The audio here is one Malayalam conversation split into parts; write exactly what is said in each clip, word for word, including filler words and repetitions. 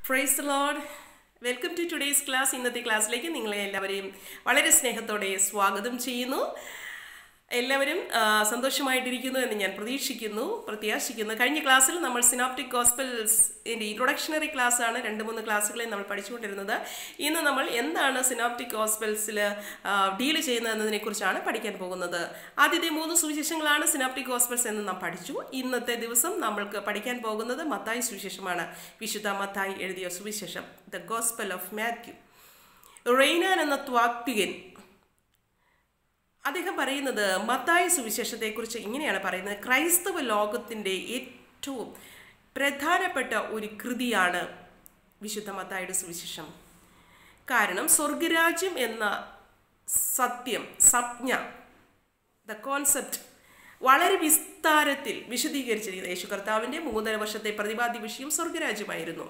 Praise the Lord. Welcome to today's class. ഇന്നത്തെ ക്ലാസ്സിലേക്ക് നിങ്ങളെ എല്ലാവരെയും വളരെ സ്നേഹത്തോടെ സ്വാഗതം ചെയ്യുന്നു. എല്ലാവരും സന്തോഷമായിട്ടിരിക്കുന്നു എന്ന് ഞാൻ പ്രതീക്ഷിക്കുന്നു, പ്രത്യാശിക്കുന്നു. കഴിഞ്ഞ ക്ലാസ്സിൽ നമ്മൾ സിനോപ്റ്റിക് ഗോസ്പൽസ് ന്റെ ഇൻട്രൊഡക്ഷണറി ക്ലാസ് ആണ് രണ്ട് മൂന്ന് ക്ലാസ്സുകളെ നമ്മൾ പഠിച്ചുകൊണ്ടിരുന്നത്. ഇന്ന് നമ്മൾ എന്താണ് സിനോപ്റ്റിക് ഗോസ്പൽസിൽ ഡീൽ ചെയ്യുന്നത് എന്നതിനെക്കുറിച്ചാണ് പഠിക്കാൻ പോകുന്നത്. ആദ്യത്തെ മൂന്ന് സുവിശേഷങ്ങളാണ് സിനോപ്റ്റിക് ഗോസ്പൽസ് എന്ന് നാം പഠിച്ചു. ഇന്നത്തെ ദിവസം നമ്മൾക്ക് പഠിക്കാൻ പോകുന്നത് മത്തായി സുവിശേഷമാണ്. വിശുദ്ധ മത്തായി എഴുതിയ സുവിശേഷം, the gospel of Matthew. Renan എന്ന ത്വാക്തികൻ അദ്ദേഹം പറയുന്നത് മത്തായി സുവിശേഷത്തെക്കുറിച്ച് ഇങ്ങനെയാണ് പറയുന്നത്: ക്രൈസ്തവ ലോകത്തിൻ്റെ ഏറ്റവും പ്രധാനപ്പെട്ട ഒരു കൃതിയാണ് വിശുദ്ധ മത്തായിയുടെ സുവിശേഷം. കാരണം സ്വർഗരാജ്യം എന്ന സത്യം, സംജ്ഞ, ദ കോൺസെപ്റ്റ് വളരെ വിസ്താരത്തിൽ വിശദീകരിച്ചിരിക്കുന്നത്. യേശു കർത്താവിൻ്റെ മൂന്നര വർഷത്തെ പ്രതിപാദ്യ വിഷയം സ്വർഗരാജ്യമായിരുന്നു.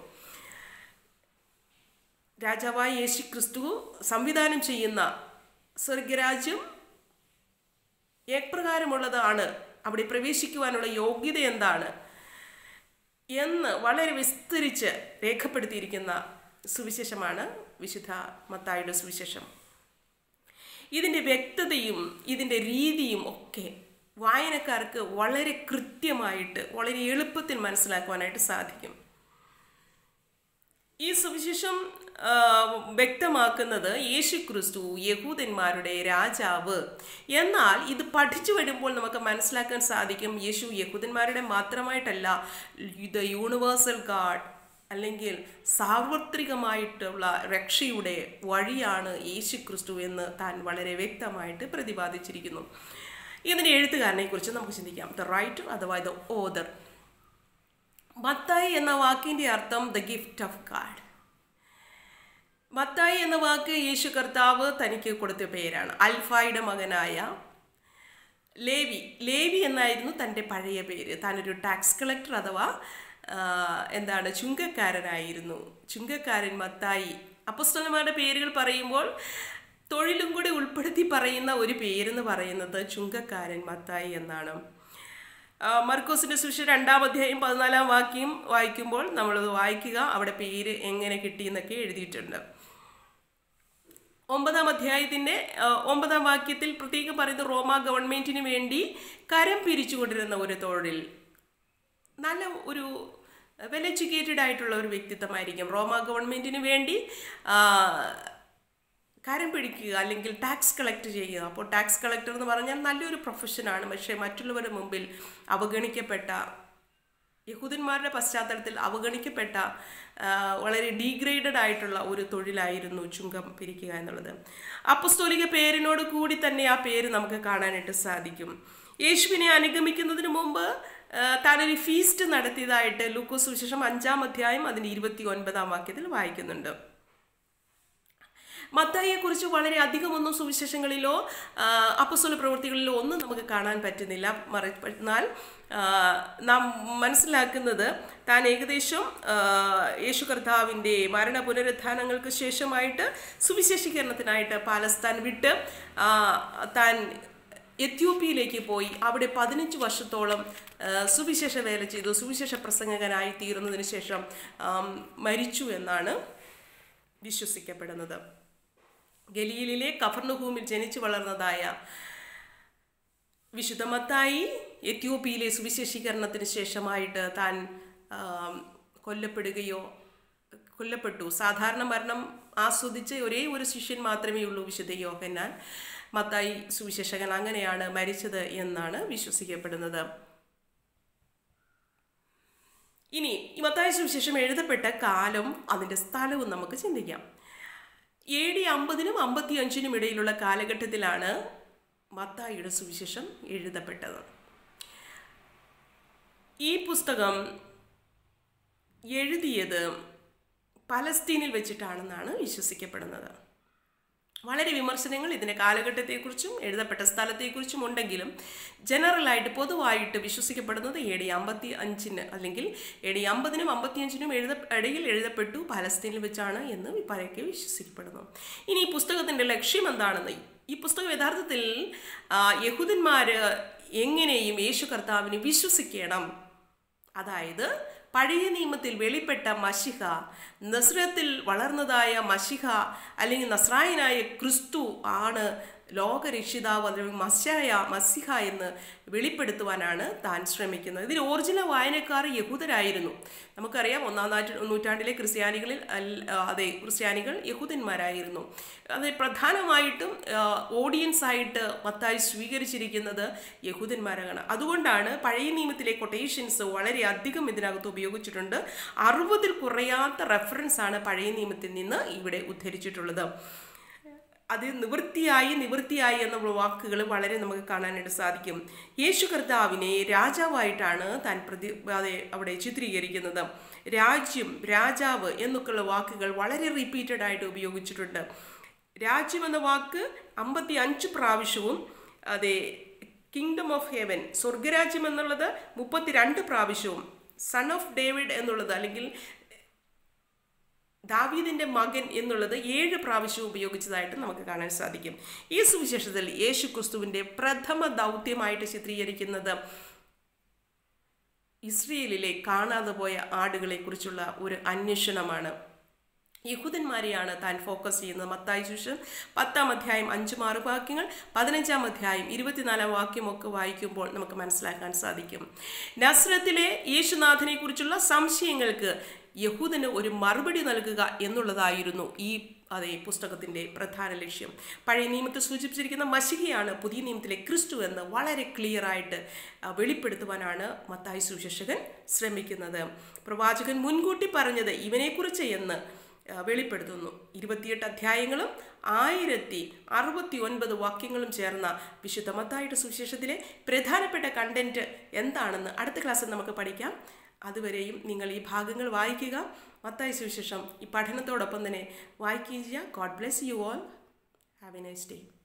രാജാവായ യേശു ക്രിസ്തു സംവിധാനം ചെയ്യുന്ന സ്വർഗരാജ്യം എപ്രകാരമുള്ളതാണ്, അവിടെ പ്രവേശിക്കുവാനുള്ള യോഗ്യത എന്താണ് എന്ന് വളരെ വിസ്തരിച്ച് രേഖപ്പെടുത്തിയിരിക്കുന്ന സുവിശേഷമാണ് വിശുദ്ധ മത്തായിയുടെ സുവിശേഷം. ഇതിൻ്റെ വ്യക്തതയും ഇതിൻ്റെ രീതിയും ഒക്കെ വായനക്കാർക്ക് വളരെ കൃത്യമായിട്ട്, വളരെ എളുപ്പത്തിൽ മനസ്സിലാക്കുവാനായിട്ട് സാധിക്കും. ഈ സുവിശേഷം വ്യക്തമാക്കുന്നത് യേശു ക്രിസ്തു യഹൂദന്മാരുടെ രാജാവ്. എന്നാൽ ഇത് പഠിച്ചു വരുമ്പോൾ നമുക്ക് മനസ്സിലാക്കാൻ സാധിക്കും, യേശു യഹൂദന്മാരുടെ മാത്രമായിട്ടല്ല, ദ യൂണിവേഴ്സൽ ഗാഡ് അല്ലെങ്കിൽ സാർവത്രികമായിട്ടുള്ള രക്ഷയുടെ വഴിയാണ് യേശു ക്രിസ്തു എന്ന് താൻ വളരെ വ്യക്തമായിട്ട് പ്രതിപാദിച്ചിരിക്കുന്നു. ഇതിൻ്റെ എഴുത്തുകാരനെ കുറിച്ച് നമുക്ക് ചിന്തിക്കാം. ദ റൈറ്റർ അഥവാ ദ ഓദർ. മത്തായി എന്ന വാക്കിൻ്റെ അർത്ഥം the gift of God. Mathayi എന്ന വാക്ക് യേശു കർത്താവ് തനിക്ക് കൊടുത്ത പേരാണ്. അൽഫായുടെ മകനായ ലേവി ലേവി എന്നായിരുന്നു തൻ്റെ പഴയ പേര്. താനൊരു ടാക്സ് കളക്ടർ അഥവാ എന്താണ് ചുങ്കക്കാരനായിരുന്നു. ചുങ്കക്കാരൻ മത്തായി. അപ്പോസ്തലന്മാരുടെ പേരുകൾ പറയുമ്പോൾ തൊഴിലും കൂടി ഉൾപ്പെടുത്തി പറയുന്ന ഒരു പേരെന്ന് പറയുന്നത് ചുങ്കക്കാരൻ മത്തായി എന്നാണ്. മർക്കോസിൻ്റെ സുവിശേഷം രണ്ടാം അധ്യായം പതിനാലാം വാക്യം വായിക്കുമ്പോൾ നമ്മളത് വായിക്കുക, അവിടെ പേര് എങ്ങനെ കിട്ടിയെന്നൊക്കെ എഴുതിയിട്ടുണ്ട്. ഒമ്പതാം അധ്യായത്തിൻ്റെ ഒമ്പതാം വാക്യത്തിൽ പ്രത്യേകം പറയുന്നത് റോമ ഗവൺമെൻറ്റിന് വേണ്ടി കരം പിരിച്ചുകൊണ്ടിരുന്ന ഒരു തൊഴിൽ. നല്ല ഒരു വെൽ എഡ്യൂക്കേറ്റഡ് ആയിട്ടുള്ള ഒരു വ്യക്തിത്വമായിരിക്കും. റോമ ഗവൺമെൻറ്റിന് വേണ്ടി കരം പിടിക്കുക അല്ലെങ്കിൽ ടാക്സ് കളക്ട് ചെയ്യുക. അപ്പോൾ ടാക്സ് കളക്ടർ എന്ന് പറഞ്ഞാൽ നല്ലൊരു പ്രൊഫഷനാണ്. പക്ഷേ മറ്റുള്ളവരുടെ മുമ്പിൽ അവഗണിക്കപ്പെട്ട, യഹൂദന്മാരുടെ പശ്ചാത്തലത്തിൽ അവഗണിക്കപ്പെട്ട വളരെ ഡീഗ്രേഡഡ് ആയിട്ടുള്ള ഒരു തൊഴിലായിരുന്നു ചുങ്കം പിരിക്കുക എന്നുള്ളത്. അപ്പസ്തോലിക പേരിനോട് കൂടി തന്നെ ആ പേര് നമുക്ക് കാണാനായിട്ട് സാധിക്കും. യേശുവിനെ അനുഗമിക്കുന്നതിന് മുമ്പ് താനൊരു ഫീസ്റ്റ് നടത്തിയതായിട്ട് ലൂക്കോസ് സുവിശേഷം അഞ്ചാം അധ്യായം അതിൻ്റെ ഇരുപത്തി ഒൻപതാം വാക്യത്തിൽ വായിക്കുന്നുണ്ട്. മത്തായിയെക്കുറിച്ച് വളരെ അധികമൊന്നും സുവിശേഷങ്ങളിലോ അപ്പോസ്തല പ്രവൃത്തികളിലോ ഒന്നും നമുക്ക് കാണാൻ പറ്റുന്നില്ല. എന്നാൽ നാം മനസ്സിലാക്കുന്നത് താൻ ഏകദേശം യേശു കർത്താവിൻ്റെ മരണ പുനരുത്ഥാനങ്ങൾക്ക് ശേഷമായിട്ട് സുവിശേഷീകരണത്തിനായിട്ട് പാലസ്തീൻ വിട്ട് താൻ എത്യോപ്യയിലേക്ക് പോയി അവിടെ പതിനഞ്ച് വർഷത്തോളം സുവിശേഷ വേല ചെയ്തു. സുവിശേഷ പ്രസംഗകനായി തീർന്നതിന് ശേഷം മരിച്ചു എന്നാണ് വിശ്വസിക്കപ്പെടുന്നത്. ഗലീലിലെ കഫർനഹൂമിൽ ജനിച്ചു വളർന്നതായ വിശുദ്ധ മത്തായി എത്യോപ്യയിലെ സുവിശേഷീകരണത്തിന് ശേഷമായിട്ട് താൻ കൊല്ലപ്പെടുകയോ കൊല്ലപ്പെട്ടു. സാധാരണ മരണം ആസ്വദിച്ച ഒരേ ഒരു ശിഷ്യൻ മാത്രമേ ഉള്ളൂ, വിശുദ്ധ യോഹന്നാൻ. മത്തായി സുവിശേഷകൻ അങ്ങനെയാണ് മരിച്ചത് എന്നാണ് വിശ്വസിക്കപ്പെടുന്നത്. ഇനി ഈ മത്തായി സുവിശേഷം എഴുതപ്പെട്ട കാലം, അതിൻ്റെ സ്ഥലവും നമുക്ക് ചിന്തിക്കാം. എ ഡി അമ്പതിനും അമ്പത്തി അഞ്ചിനും ഇടയിലുള്ള കാലഘട്ടത്തിലാണ് മത്തായിയുടെ സുവിശേഷം എഴുതപ്പെട്ടത്. ഈ പുസ്തകം എഴുതിയത് പലസ്തീനിൽ വെച്ചിട്ടാണെന്നാണ് വിശ്വസിക്കപ്പെടുന്നത്. വളരെ വിമർശനങ്ങൾ ഇതിൻ്റെ കാലഘട്ടത്തെക്കുറിച്ചും എഴുതപ്പെട്ട സ്ഥലത്തെക്കുറിച്ചും ഉണ്ടെങ്കിലും ജനറലായിട്ട് പൊതുവായിട്ട് വിശ്വസിക്കപ്പെടുന്നത് എ ഡി അമ്പത്തി അഞ്ചിന് അല്ലെങ്കിൽ എ ഡി അമ്പതിനും അമ്പത്തി അഞ്ചിനും എഴുത ഇടയിൽ എഴുതപ്പെട്ടു പലസ്തീനിൽ വെച്ചാണ് എന്ന് പരക്കെ വിശ്വസിക്കപ്പെടുന്നു. ഇനി ഈ പുസ്തകത്തിൻ്റെ ലക്ഷ്യം എന്താണെന്ന്, ഈ പുസ്തകം യഥാർത്ഥത്തിൽ യഹൂദന്മാർ എങ്ങനെയും യേശു കർത്താവിനെ വിശ്വസിക്കണം, അതായത് പഴയ നിയമത്തിൽ വെളിപ്പെട്ട മശിഹ, നസ്രത്തിൽ വളർന്നതായ മശിഹ അല്ലെങ്കിൽ നസ്രായനായ ക്രിസ്തു ആണ് ലോകരക്ഷിതാവ് അല്ലെങ്കിൽ മസ്യായ മസിഹ എന്ന് വെളിപ്പെടുത്തുവാനാണ് താൻ ശ്രമിക്കുന്നത്. ഇതിൽ ഒറിജിനൽ വായനക്കാർ യഹൂദരായിരുന്നു. നമുക്കറിയാം ഒന്നാം നൂറ്റാണ്ടിലെ ക്രിസ്ത്യാനികളിൽ അതെ ക്രിസ്ത്യാനികൾ യഹൂദന്മാരായിരുന്നു. അത് പ്രധാനമായിട്ടും ഓഡിയൻസ് ആയിട്ട് മത്തായി സ്വീകരിച്ചിരിക്കുന്നത് യഹൂദന്മാരാണ്. അതുകൊണ്ടാണ് പഴയ നിയമത്തിലെ കൊട്ടേഷൻസ് വളരെ അധികം ഇതിനകത്ത് ഉപയോഗിച്ചിട്ടുണ്ട്. അറുപതിൽ കുറയാത്ത റെഫറൻസ് ആണ് പഴയ നിയമത്തിൽ നിന്ന് ഇവിടെ ഉദ്ധരിച്ചിട്ടുള്ളത്. അത് നിവൃത്തിയായി നിവൃത്തിയായി എന്ന വാക്കുകൾ വളരെ നമുക്ക് കാണാനായിട്ട് സാധിക്കും. യേശു കർത്താവിനെ രാജാവായിട്ടാണ് താൻ പ്രതി അതെ അവിടെ ചിത്രീകരിക്കുന്നത്. രാജ്യം, രാജാവ് എന്നൊക്കെയുള്ള വാക്കുകൾ വളരെ റിപ്പീറ്റഡ് ആയിട്ട് ഉപയോഗിച്ചിട്ടുണ്ട്. രാജ്യം എന്ന വാക്ക് അമ്പത്തി അഞ്ച് പ്രാവശ്യവും അതെ കിങ്ഡം ഓഫ് ഹെവൻ സ്വർഗരാജ്യം എന്നുള്ളത് മുപ്പത്തിരണ്ട് പ്രാവശ്യവും സൺ ഓഫ് ഡേവിഡ് എന്നുള്ളത് അല്ലെങ്കിൽ ദാവീദിൻ്റെ മകൻ എന്നുള്ളത് ഏഴ് പ്രാവശ്യം ഉപയോഗിച്ചതായിട്ട് നമുക്ക് കാണാൻ സാധിക്കും. ഈ സുവിശേഷത്തിൽ യേശു ക്രിസ്തുവിൻ്റെ പ്രഥമ ദൗത്യമായിട്ട് ചിത്രീകരിക്കുന്നത് ഇസ്രയേലിലെ കാണാതെ പോയ ആടുകളെ കുറിച്ചുള്ള ഒരു അന്വേഷണമാണ്. യഹൂദന്മാരെയാണ് താൻ ഫോക്കസ് ചെയ്യുന്നത്. മത്തായി സുവിശേഷം പത്താം അധ്യായം അഞ്ചും ആറ് വാക്യങ്ങൾ, പതിനഞ്ചാം അധ്യായം ഇരുപത്തിനാലാം വാക്യമൊക്കെ വായിക്കുമ്പോൾ നമുക്ക് മനസ്സിലാക്കാൻ സാധിക്കും. നസ്രത്തിലെ യേശുനാഥനെ കുറിച്ചുള്ള സംശയങ്ങൾക്ക് യഹൂദന് ഒരു മറുപടി നൽകുക എന്നുള്ളതായിരുന്നു ഈ അതേ പുസ്തകത്തിൻ്റെ പ്രധാന ലക്ഷ്യം. പഴയ നിയമത്തിൽ സൂചിപ്പിച്ചിരിക്കുന്ന മശിഹയാണ് പുതിയ നിയമത്തിലെ ക്രിസ്തു എന്ന് വളരെ ക്ലിയറായിട്ട് വെളിപ്പെടുത്തുവാനാണ് മത്തായി സുവിശേഷകൻ ശ്രമിക്കുന്നത്. പ്രവാചകൻ മുൻകൂട്ടി പറഞ്ഞത് ഇവനെക്കുറിച്ച് എന്ന് വെളിപ്പെടുത്തുന്നു. ഇരുപത്തിയെട്ട് അധ്യായങ്ങളും ആയിരത്തി അറുപത്തി ഒൻപത് വാക്യങ്ങളും ചേർന്ന വിശുദ്ധ മത്തായിയുടെ സുവിശേഷത്തിലെ പ്രധാനപ്പെട്ട കണ്ടന്റ് എന്താണെന്ന് അടുത്ത ക്ലാസ്സിൽ നമുക്ക് പഠിക്കാം. അതുവരെയും നിങ്ങൾ ഈ ഭാഗങ്ങൾ വായിക്കുക. മത്തായി സുവിശേഷം ഈ പഠനത്തോടൊപ്പം തന്നെ വായിക്കുകയും ചെയ്യുക. God bless you all. Have a nice day.